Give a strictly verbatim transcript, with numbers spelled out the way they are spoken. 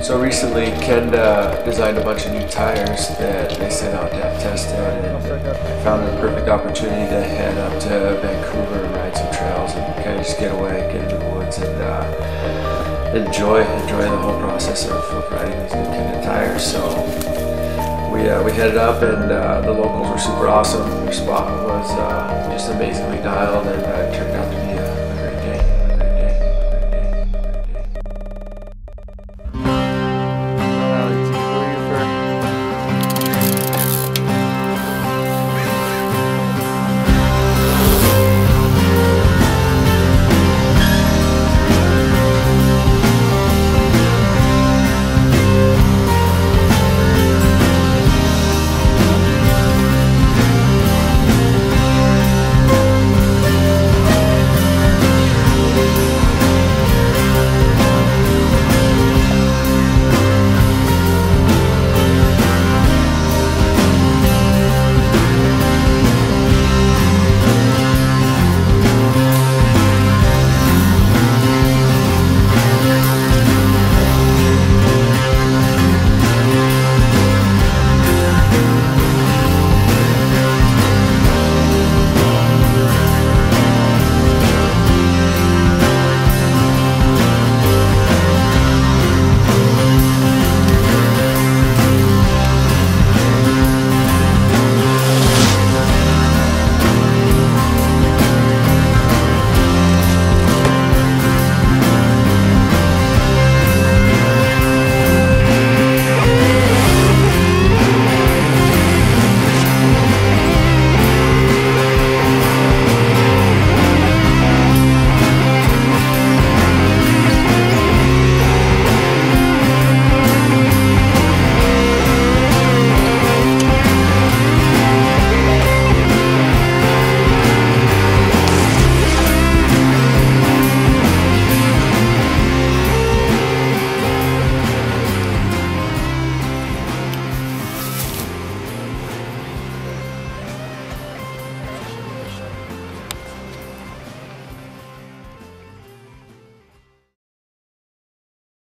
So recently, Kenda designed a bunch of new tires that they sent out to have tested, and I found it a perfect opportunity to head up to Vancouver and ride some trails and kind of just get away, get into the woods, and uh, enjoy enjoy the whole process of, of riding these new Kenda tires. So we uh, we headed up, and uh, the locals were super awesome. Their spot was uh, just amazingly dialed, and uh, it turned out to be